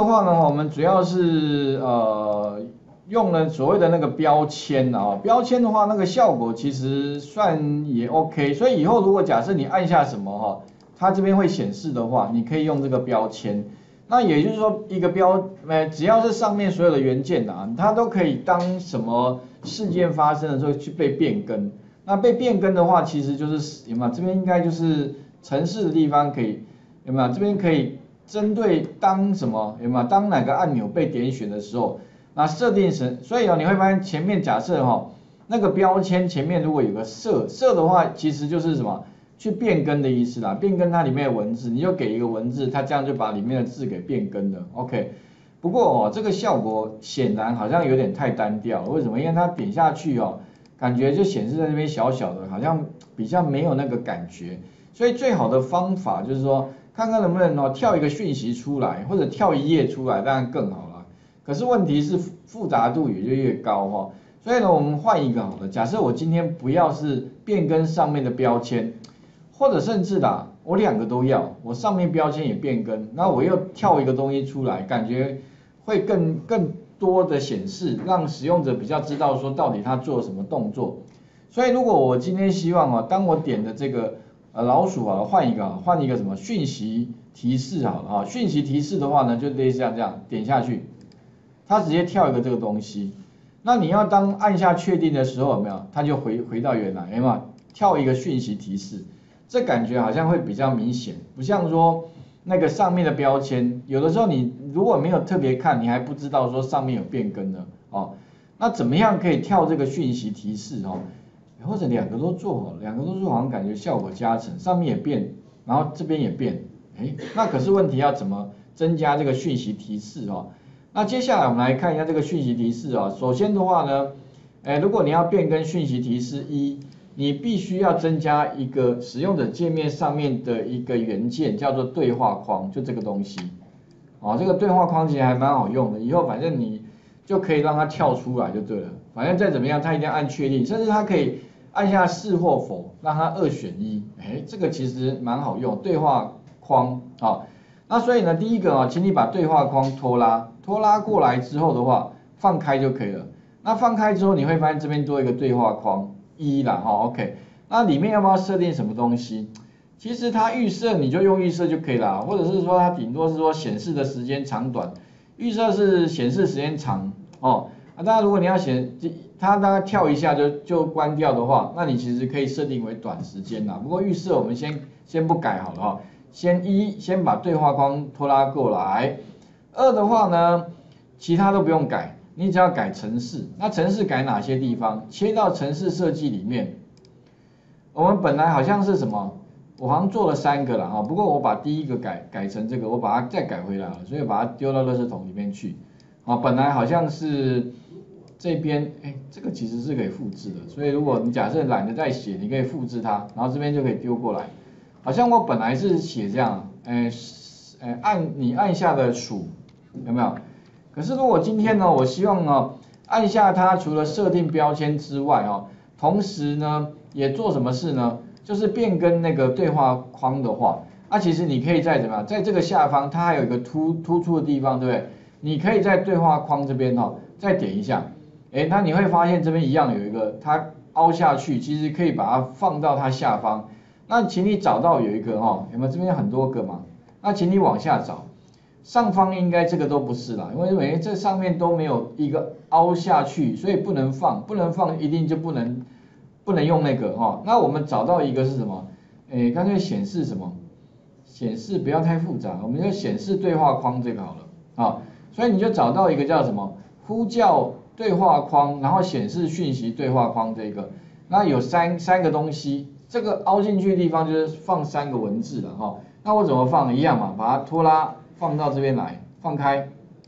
的话呢，我们主要是用了所谓的那个标签啊，标签的话，那个效果其实算也 OK， 所以以后如果假设你按下什么哈，它这边会显示的话，你可以用这个标签。那也就是说，一个只要是上面所有的元件啊，它都可以当什么事件发生的时候去被变更。那被变更的话，其实就是有没有？这边应该就是程式的地方可以有没有？这边可以针对当什么有没有？当哪个按钮被点选的时候，那设定成，所以你会发现前面假设那个标签前面如果有个设的话，其实就是什么？去变更的意思啦，变更它里面的文字，你就给一个文字，它这样就把里面的字给变更了 ，OK。不过这个效果显然好像有点太单调了，为什么？因为它点下去感觉就显示在这边小小的，好像比较没有那个感觉。所以最好的方法就是说，看看能不能跳一个讯息出来，或者跳一页出来，当然更好了。可是问题是复杂度也就越高所以呢，我们换一个好了，假设我今天不要是变更上面的标签。或者甚至我两个都要，我上面标签也变更，那我又跳一个东西出来，感觉会更多的显示，让使用者比较知道说到底他做了什么动作。所以如果我今天希望当我点的这个老鼠换一个什么讯息提示好了讯息提示的话呢，就类似像这样点下去，它直接跳一个这个东西。那你要当按下确定的时候有没有？它就回到原来，有没有？跳一个讯息提示。这感觉好像会比较明显，不像说那个上面的标签，有的时候你如果没有特别看，你还不知道说上面有变更的那怎么样可以跳这个讯息提示或者两个都做好像感觉效果加成，上面也变，然后这边也变，那可是问题要怎么增加这个讯息提示那接下来我们来看一下这个讯息提示首先的话呢，如果你要变更讯息提示你必须要增加一个使用者界面上面的一个元件，叫做对话框，就这个东西。这个对话框其实还蛮好用的，以后反正你就可以让它跳出来就对了。反正再怎么样，它一定要按确定，甚至它可以按下是或否，让它2选1。这个其实蛮好用，对话框那所以呢，第一个请你把对话框拖拉过来之后的话，放开就可以了。那放开之后，你会发现这边多一个对话框。OK， 那里面要不要设定什么东西？其实它预设你就用预设就可以了，或者是说它顶多是说显示的时间长短，预设是显示时间长当然如果你要它大概跳一下就关掉的话，那你其实可以设定为短时间不过预设我们先不改好了先把对话框拖拉过来。2的话呢，其他都不用改。你只要改程式，那程式改哪些地方？切到程式设计里面，我们本来好像是什么？我好像做了3个了不过我把第一个改成这个，我把它再改回来了，所以把它丢到垃圾桶里面去本来好像是这边，这个其实是可以复制的，所以如果你假设懒得再写，你可以复制它，然后这边就可以丢过来。好像我本来是写这样，你按下的数有没有？可是如果今天呢，我希望按下它，除了设定标签之外同时呢也做什么事呢？就是变更那个对话框的话，那其实你可以在怎么样，在这个下方它还有一个突出的地方，对不对？你可以在对话框这边再点一下，那你会发现这边一样有一个它凹下去，其实可以把它放到它下方。那请你找到有一个有没有？这边有很多个嘛？那请你往下找。上方应该这个都不是啦，因为这上面都没有一个凹下去，所以不能放一定就不能用那个那我们找到一个是什么？干脆显示什么？显示不要太复杂，我们就显示对话框这个好了所以你就找到一个叫什么？呼叫对话框，然后显示讯息对话框这个，那有三个东西，这个凹进去的地方就是放3个文字了那我怎么放？一样嘛，把它拖拉。放到这边来，放开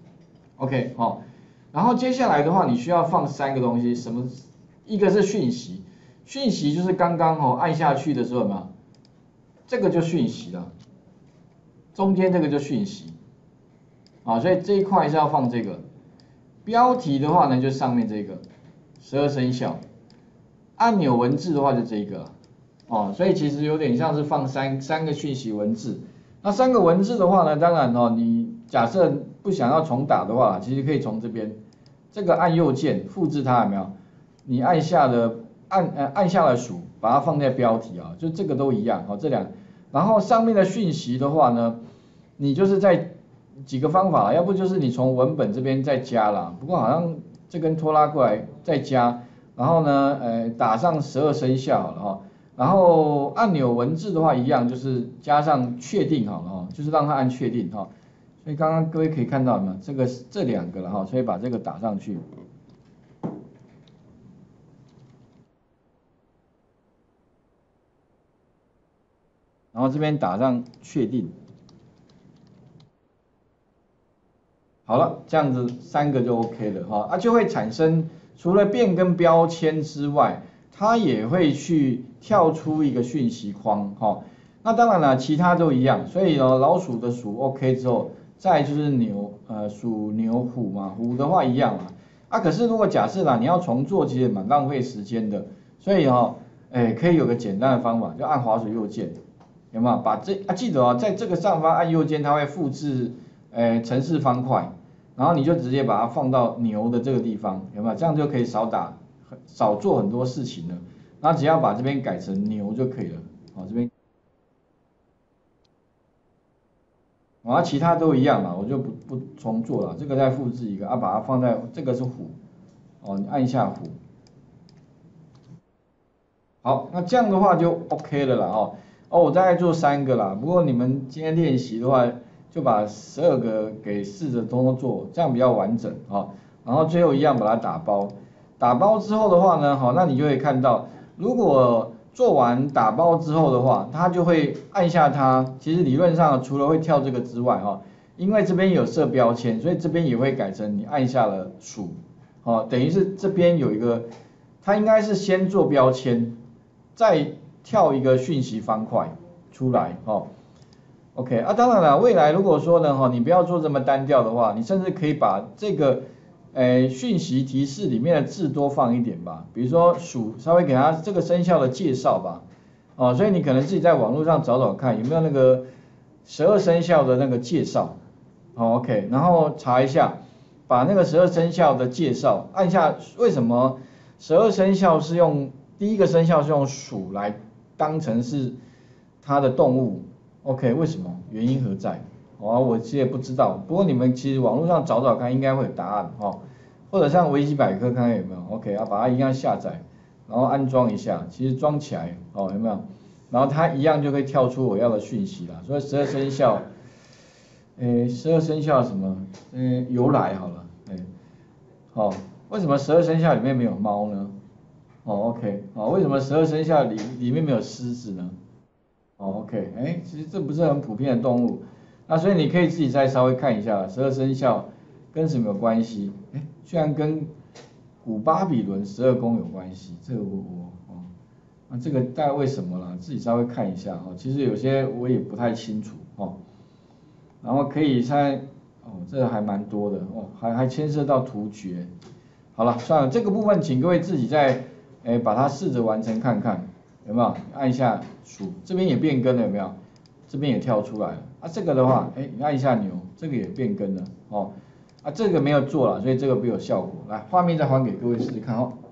，OK 然后接下来的话，你需要放3个东西，什么？一个是讯息，讯息就是刚刚按下去的时候有没有？这个就讯息了，中间这个就讯息所以这一块是要放这个。标题的话呢，就上面这个12生肖，按钮文字的话就这个所以其实有点像是放三个讯息文字。那3个文字的话呢，当然你假设不想要重打的话，其实可以从这边这个按右键复制它有没有？你按下了鼠，把它放在标题啊，就这个都一样，好这两，然后上面的讯息的话呢，你就是在几个方法，要不就是你从文本这边再加啦，不过好像这根拖拉过来再加，然后呢，打上12生肖好了哈，然后按钮文字的话一样，就是加上确定好了哈，就是让它按确定哈，所以刚刚各位可以看到吗？这两个了哈，所以把这个打上去。然后这边打上确定，好了，这样子3个就 OK 了哈，就会产生除了变更标签之外，它也会去跳出一个讯息框哈。那当然了，其他都一样，所以呢，老鼠的鼠 OK 之后，再就是鼠牛虎嘛，虎的话一样嘛。可是如果假设啦，你要重做，其实蛮浪费时间的，所以可以有个简单的方法，就按滑鼠右键。有没有把记得哦，在这个上方按右键，它会复制程式方块，然后你就直接把它放到牛的这个地方，有没有？这样就可以少做很多事情了。然后只要把这边改成牛就可以了。好，这边，其他都一样嘛，我就不重做了。这个再复制一个把它放在这个是虎，你按一下虎。好，那这样的话就 OK 了啦我大概做3个啦，不过你们今天练习的话，就把12个给试着都做，这样比较完整然后最后一样把它打包，打包之后的话呢，那你就会看到，如果做完打包之后的话，它就会按下它，其实理论上除了会跳这个之外因为这边有设标签，所以这边也会改成你按下了鼠等于是这边有一个，它应该是先做标签，再跳一个讯息方块出来OK 当然了，未来如果说呢你不要做这么单调的话，你甚至可以把这个讯息提示里面的字多放一点吧，比如说鼠稍微给它这个生肖的介绍吧所以你可能自己在网络上找找看有没有那个12生肖的那个介绍OK， 然后查一下，把那个12生肖的介绍按下，为什么12生肖是用第一个生肖是用鼠来当成是它的动物 ，OK， 为什么？原因何在？我其实也不知道，不过你们其实网络上找找看，应该会有答案或者上维基百科看看有没有 ，OK， 把它一样下载，然后安装一下，其实装起来有没有？然后它一样就会跳出我要的讯息啦，所以12生肖，12生肖什么？由来好了，为什么12生肖里面没有猫呢？OK， 为什么12生肖里面没有狮子呢？OK， 其实这不是很普遍的动物，那所以你可以自己再稍微看一下12生肖跟什么有关系？居然跟古巴比伦12宫有关系，这个那这个大概为什么啦？自己稍微看一下其实有些我也不太清楚然后可以这个还蛮多的还牵涉到图诀。好了，算了，这个部分请各位自己再把它试着完成看看，有没有？按一下鼠，这边也变更了，有没有？这边也跳出来了这个的话，你按一下牛，这个也变更了这个没有做了，所以这个没有效果。来，画面再还给各位试试看